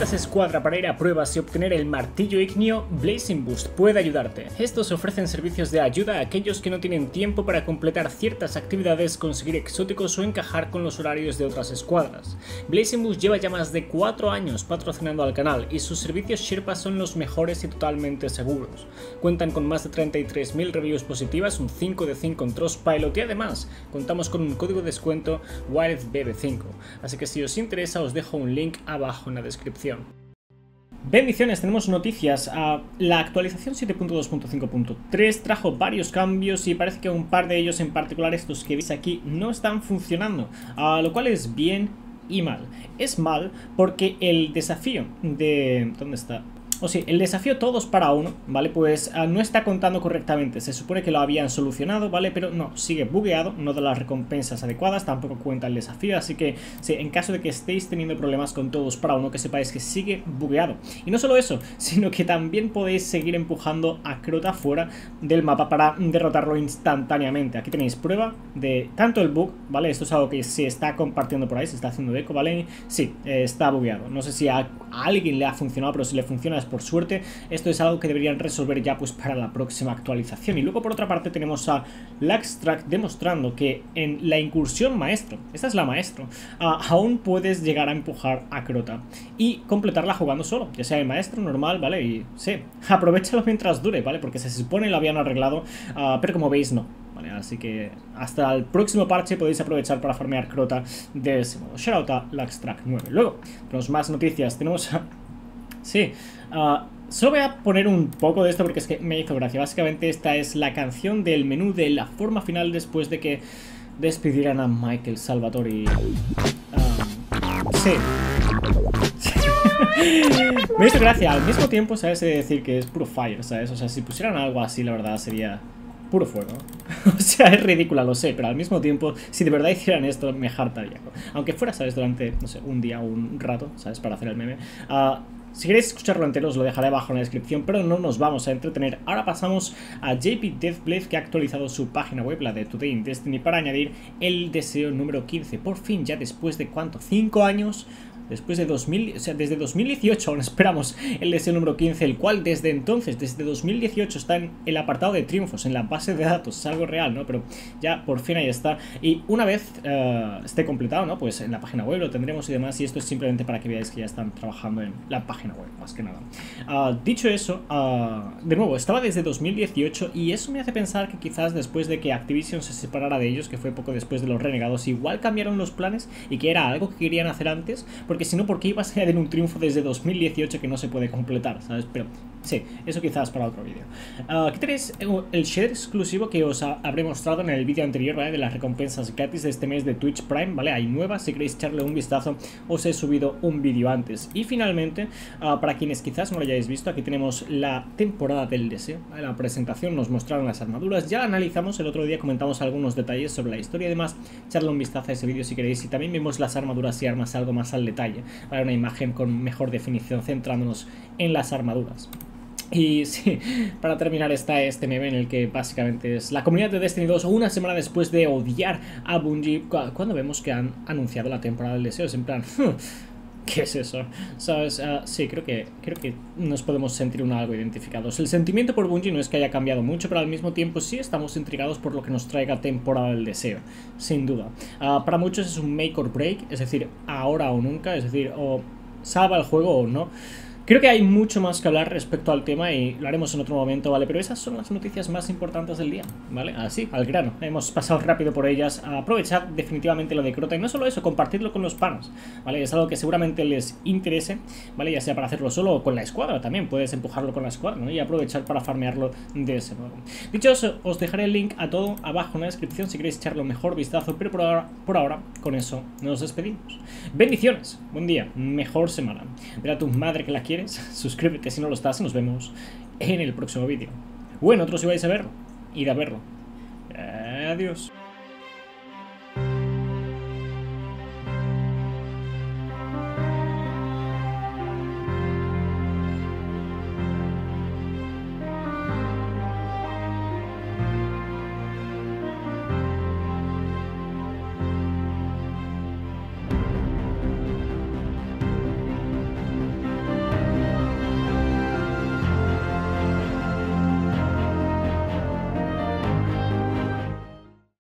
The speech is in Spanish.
¿Necesitas escuadra para ir a pruebas y obtener el martillo ígneo? Blazing Boost puede ayudarte. Estos ofrecen servicios de ayuda a aquellos que no tienen tiempo para completar ciertas actividades, conseguir exóticos o encajar con los horarios de otras escuadras. Blazing Boost lleva ya más de 4 años patrocinando al canal y sus servicios Sherpa son los mejores y totalmente seguros. Cuentan con más de 33.000 reviews positivas, un 5 de 5 en Trustpilot y además contamos con un código de descuento WILDBB5. Así que si os interesa os dejo un link abajo en la descripción. Bendiciones, tenemos noticias. La actualización 7.2.5.3 trajo varios cambios y parece que un par de ellos, en particular estos que veis aquí, no están funcionando, lo cual es bien y mal. Es mal porque el desafío de... ¿dónde está? O sí, el desafío todos para uno, ¿vale? Pues no está contando correctamente. Se supone que lo habían solucionado, ¿vale? Pero no, sigue bugueado, no da las recompensas adecuadas, tampoco cuenta el desafío. Así que, sí, en caso de que estéis teniendo problemas con todos para uno, que sepáis que sigue bugueado. Y no solo eso, sino que también podéis seguir empujando a Crota fuera del mapa para derrotarlo instantáneamente. Aquí tenéis prueba de tanto el bug, ¿vale? Esto es algo que se está compartiendo por ahí, se está haciendo eco, ¿vale? Sí, está bugueado. No sé si a alguien le ha funcionado, pero si le funciona es por suerte. Esto es algo que deberían resolver ya pues para la próxima actualización. Y luego por otra parte tenemos a Laxtrack demostrando que en la incursión maestro, esta es la maestro, aún puedes llegar a empujar a Crota y completarla jugando solo, ya sea el maestro normal, ¿vale? Y sí, aprovechalo mientras dure, ¿vale? Porque se supone lo habían arreglado, pero como veis no. Vale, así que hasta el próximo parche podéis aprovechar para farmear Crota de ese modo. Shoutout a Laxtrack 9. Luego tenemos más noticias, tenemos a... Sí, solo voy a poner un poco de esto porque es que me hizo gracia. Básicamente esta es la canción del menú de la forma final después de que despidieran a Michael Salvatori. Sí. Me hizo gracia. Al mismo tiempo, ¿sabes? He de decir que es puro fire, ¿sabes? O sea, si pusieran algo así, la verdad, sería puro fuego. O sea, es ridícula, lo sé, pero al mismo tiempo, si de verdad hicieran esto, me hartaría. Aunque fuera, ¿sabes? Durante, no sé, un día o un rato, ¿sabes? Para hacer el meme. Si queréis escucharlo entero os lo dejaré abajo en la descripción, pero no nos vamos a entretener. Ahora pasamos a JP Deathblade, que ha actualizado su página web, la de Today in Destiny, para añadir el deseo número 15. Por fin, ya después de ¿cuánto? 5 años... Después de 2000, o sea, desde 2018 aún esperamos el deseo número 15, el cual desde entonces, desde 2018 está en el apartado de triunfos, en la base de datos, es algo real, ¿no? Pero ya por fin ahí está. Y una vez esté completado, ¿no? Pues en la página web lo tendremos y demás, y esto es simplemente para que veáis que ya están trabajando en la página web, más que nada. Dicho eso, de nuevo, estaba desde 2018 y eso me hace pensar que quizás después de que Activision se separara de ellos, que fue poco después de los Renegados, igual cambiaron los planes y que era algo que querían hacer antes, porque si no, ¿por qué ibas a añadir un triunfo desde 2018 que no se puede completar? ¿Sabes? Pero sí, eso quizás para otro vídeo. Aquí tenéis el share exclusivo que os habré mostrado en el vídeo anterior, ¿vale? De las recompensas gratis de este mes de Twitch Prime, ¿vale? Hay nuevas, si queréis echarle un vistazo, os he subido un vídeo antes. Y finalmente, para quienes quizás no lo hayáis visto, aquí tenemos la temporada del deseo, ¿vale? La presentación, nos mostraron las armaduras, ya la analizamos el otro día, comentamos algunos detalles sobre la historia y demás. Echarle un vistazo a ese vídeo si queréis, y también vemos las armaduras y armas algo más al detalle, ¿vale? Una imagen con mejor definición centrándonos en las armaduras. Y sí, para terminar está este meme en el que básicamente es la comunidad de Destiny 2 una semana después de odiar a Bungie cuando vemos que han anunciado la temporada del deseo. Es en plan, ¿qué es eso? ¿Sabes? Sí, creo que nos podemos sentir algo identificados. El sentimiento por Bungie no es que haya cambiado mucho, pero al mismo tiempo sí estamos intrigados por lo que nos traiga temporada del deseo, sin duda. Para muchos es un make or break, es decir, ahora o nunca, es decir, o salva el juego o no. Creo que hay mucho más que hablar respecto al tema y lo haremos en otro momento, ¿vale? Pero esas son las noticias más importantes del día, ¿vale? Así, al grano. Hemos pasado rápido por ellas. Aprovechad definitivamente lo de Crota y no solo eso, compartirlo con los panos, ¿vale? Es algo que seguramente les interese, ¿vale? Ya sea para hacerlo solo o con la escuadra también. Puedes empujarlo con la escuadra, ¿no? Y aprovechar para farmearlo de ese modo. Dicho eso, os dejaré el link a todo abajo en la descripción si queréis echarle un mejor vistazo, pero por ahora, con eso nos despedimos. Bendiciones, buen día, mejor semana. Ver a tu madre que la quieres, suscríbete si no lo estás y nos vemos en el próximo vídeo. Bueno, otros si vais a verlo, id a verlo. Adiós.